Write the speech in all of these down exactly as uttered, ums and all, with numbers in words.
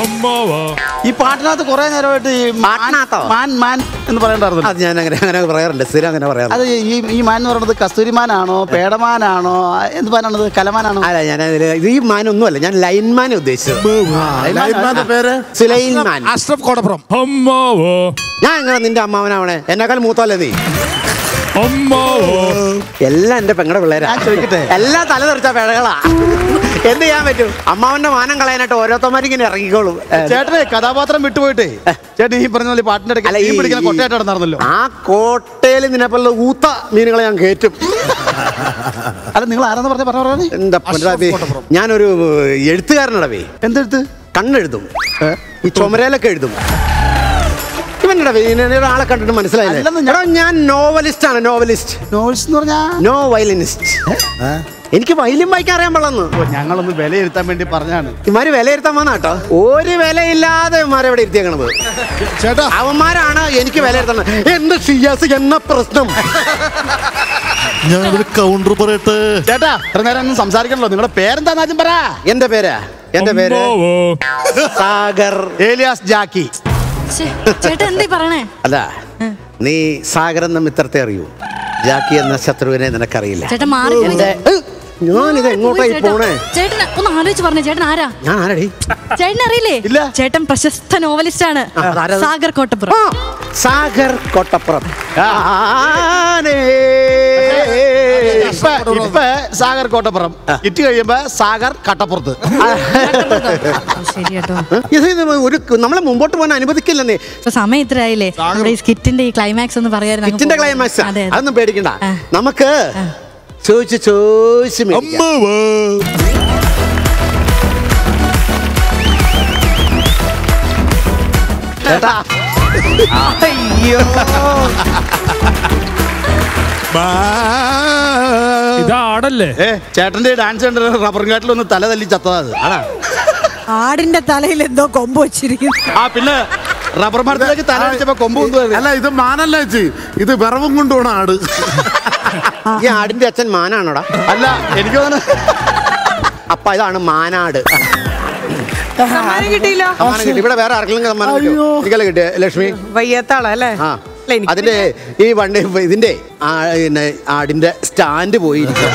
ഈ പാട്ടിനകത്ത് കുറെ നേരമായിട്ട് ഈ മാൻ മാൻ എന്ന് പറയണ്ടായിരുന്നു. അത് ഞാൻ അങ്ങനെ അങ്ങനെ പറയാറുണ്ട്, സ്ഥിരം അങ്ങനെ പറയാറുണ്ട്. അത് ഈ ഈ മാൻ എന്ന് പറയുന്നത് കസ്തൂരിമാനാണോ പേടമാനാണോ എന്ത് മാനാണത്? കലമാനാണോ? അല്ല, ഞാൻ ഇത് ഈ മാനൊന്നും അല്ല, ഞാൻ ലൈൻമാനെ ഉദ്ദേശിച്ചത്. അഷ്റഫ് കോട്ടപ്പുറം. ഞാൻ എങ്ങനെ നിന്റെ അമ്മാവനാവണേ? എന്നെക്കാൾ മൂത്തല്ലേ നീ? എല്ലാം എന്റെ പെങ്ങളുടെ പിള്ളേരാ. ചോദിക്കട്ടെ, എല്ലാം തല തെറിച്ച പിഴകളാ. എന്ത് ചെയ്യാൻ പറ്റും? അമ്മാവന്റെ മാനം കളയാനായിട്ട് ഓരോരുത്തന്മാരും ഇങ്ങനെ ഇറങ്ങിക്കോളും. ചേട്ടനെ കഥാപാത്രം വിട്ടുപോയിട്ടേ ചേട്ടൻ ഈ പറഞ്ഞ പോലെ പാട്ടിന്റെ കൊട്ടയായിട്ട് നടന്നല്ലോ. ആ കോട്ടയിൽ നിന്നെപ്പോലുള്ള ഊത്ത മീനുകളെ ഞാൻ കയറ്റും. അല്ല, നിങ്ങൾ ആരാന്ന് പറഞ്ഞ പറഞ്ഞ എന്താ ഞാനൊരു എഴുത്തുകാരനടവേ. എന്തെഴുത്ത്? കണ്ണെഴുതും, ഈ ചുമരയിലൊക്കെ എഴുതും. ഒരാളെ കണ്ടിട്ട് മനസ്സിലായില്ല. ഞാൻ നോവലിസ്റ്റ് ആണ്. നോവലിസ്റ്റ് നോവലിസ്റ്റ് എന്ന് പറഞ്ഞാ നോ വയലിനിസ്റ്റ്. എനിക്ക് വയലിൻ വായിക്കാൻ അറിയാൻ പാടില്ലെന്ന്. ഞങ്ങളൊന്ന് വിലയിരുത്താൻ വേണ്ടി പറഞ്ഞാണ്. ഇമാര് വിലയിരുത്താൻ വന്ന കേട്ടോ. ഒരു വിലയില്ലാതെ ഇമാരെ ഇവിടെ ഇരുത്തിയേക്കണത്. ചേട്ടാ, അവന്മാരാണ് എനിക്ക് വിലയിരുത്തണം. എന്ത് ഷിയാസ് എന്ന പ്രശ്നം? ഞാനൊരു കൗണ്ടർ പറയട്ടെ. ചേട്ടാ, ഇത്ര നേരം ഒന്നും സംസാരിക്കണല്ലോ. നിങ്ങളുടെ പേരെന്താന്ന് ആദ്യം പറ. എന്റെ പേരാ എന്റെ പേര് സാഗർ ഏലിയാസ് ജാക്കി. ചേട്ടാ എന്താ പറയണേ? അല്ല, നീ സാഗർ എന്ന മിത്രത്തെ അറിയൂ, ജാക്കി എന്ന ശത്രുവിനെ നിനക്കറിയില്ല. ചേട്ടൻ മാറി. ഞാനിത് എങ്ങോട്ടായി പോണേ? ചേട്ടൻ ഒന്ന് ആലോചിച്ച് പറഞ്ഞേ, ചേട്ടൻ ആരാ? ഞാൻ ആരടി? ചേട്ടൻ അറിയില്ലേ? ചേട്ടൻ പ്രശസ്ത നോവലിസ്റ്റ് ആണ്, സാഗർ കോട്ടപ്പുറം. സാഗർ കോട്ടപ്പുറം. ഇപ്പൊ സാഗർ കോട്ടപ്പുറം ഇറ്റ് കഴിയുമ്പോ സാഗർ കട്ടപ്പുറത്ത്. ഇത് ഒരു നമ്മളെ മുമ്പോട്ട് പോകാൻ അനുവദിക്കില്ലെന്നേ. സമയം ഇത്രയായില്ലേ? നമ്മുടെ ഈ സ്കിറ്റിന്റെ ഈ ക്ലൈമാക്സ് ഒന്ന് പറയായിരുന്നു. സ്കിറ്റിന്റെ ക്ലൈമാക്സ് അതൊന്നും പേടിക്കണ്ട. നമുക്ക് ചോദിച്ചു ചോദിച്ചു ചേട്ടാ. അയ്യോ, ഇതാടല്ലേ? ചേട്ടന്റെ ഡാൻസ് കണ്ട റബ്ബർ കാട്ടിലൊന്ന് തല തല്ലി ചത്തത്. ആടിന്റെ തലയിൽ എന്തോ കൊമ്പ് വെച്ചിരിക്കുന്നു. ആ പിന്നെ റബ്ബർ മരത്തിലേക്ക് തല വെച്ചപ്പോ കൊമ്പ് കൊണ്ടുപോയി. അല്ല, ഇത് മാനല്ല ചേച്ചി, ഇത് വിറവും കൊണ്ടുപോണ ആട്. ഈ ആടിന്റെ അച്ഛൻ മാനാണോടാ? അല്ല, എനിക്ക് തോന്നുന്നു അപ്പ ഇതാണ് മാനാട്. കിട്ടിയില്ല. ഇവിടെ വേറെ ആർക്കെങ്കിലും സമ്മാനം കിട്ടിയോ? കിട്ടിയ ലക്ഷ്മി വയ്യാത്താളല്ലേ? ആ, അതിന്റെ ഈ വണ്ടി ഇതിന്റെ ആടിന്റെ സ്റ്റാൻഡ് പോയിരിക്കും.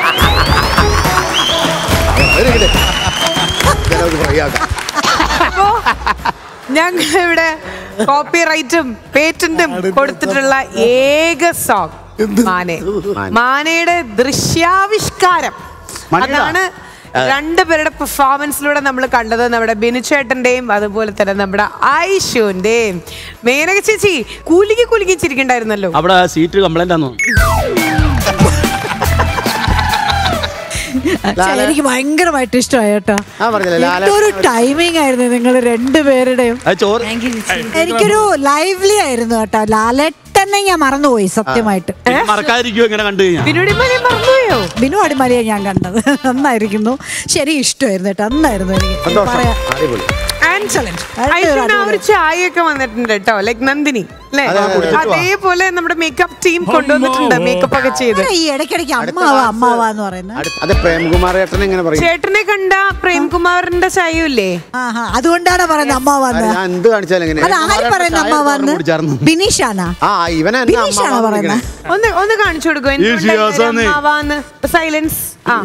ഞങ്ങൾ ഇവിടെ കോപ്പി റൈറ്റും പേറ്റന്റും കൊടുത്തിട്ടുള്ള ഏക സോങ് മാനെ. മാനയുടെ ദൃശ്യാവിഷ്കാരം അതാണ് രണ്ടുപേരുടെ പെർഫോമൻസിലൂടെ നമ്മൾ കണ്ടത്. നമ്മുടെ ബിനുചേട്ടന്റെയും അതുപോലെ തന്നെ നമ്മുടെ ഐഷുവിന്റെയും. മേനക ചേച്ചി കുലുക്കി കുലുക്കി ചിരിക്കണ്ടായിരുന്നല്ലോ. അവിടെ സീറ്റ് കംപ്ലൈന്റ് ആണോ? എനിക്ക് ഭയങ്കരമായിട്ട് ഇഷ്ടമായി കേട്ടോ. ഒരു ടൈമിംഗ് ആയിരുന്നു നിങ്ങൾ രണ്ടുപേരുടെയും. എനിക്കൊരു ലൈവ്ലി ആയിരുന്നു കേട്ടോ. ലാലേട്ടനെ ഞാൻ മറന്നുപോയി സത്യമായിട്ട്. ബിനു അടിമാലിയെ ഞാൻ കണ്ടത്. നന്നായിരിക്കുന്നു. ശരി, ഇഷ്ടമായിരുന്നു കേട്ടോ. നന്നായിരുന്നു. എനിക്ക് പറയാം ചായയൊക്കെ വന്നിട്ടുണ്ട് കേട്ടോ. ലൈക് നന്ദിനി അല്ലേ? അതേപോലെ നമ്മുടെ മേക്കപ്പ് ടീം കൊണ്ടുവന്നിട്ടുണ്ട്. മേക്കപ്പ് ഒക്കെ ചെയ്ത് ഈ ഇടയ്ക്കിടയ്ക്ക് അമ്മാവ അമ്മാവ എന്ന് പറയുന്നത്. ചേട്ടനെ കണ്ട പ്രേംകുമാറിന്റെ ചായയില്ലേ? അതുകൊണ്ടാണ് പറയുന്നത് അമ്മാവന്ന്. അത് ആര് പറയുന്ന അമ്മാവന്ന്? ബിനീഷാണോ? ബിനീഷാണോ പറയുന്നത്? ഒന്ന് ഒന്ന് കാണിച്ചു കൊടുക്കും. അമ്മാവന്ന് സൈലൻസ്. ആ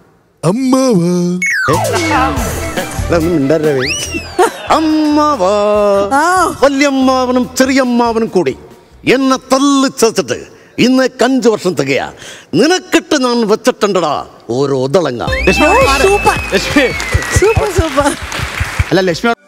വല്യമ്മാവനും ചെറിയമ്മാവനും കൂടി എന്നെ തള്ളി ചേർത്തിട്ട് ഇന്ന് അഞ്ചു വർഷം തികയാ. നിനക്കിട്ട് ഞാൻ വെച്ചിട്ടുണ്ടടാ ഓരോ ഉദളങ്ങ. Super super super. അല്ല ലക്ഷ്മി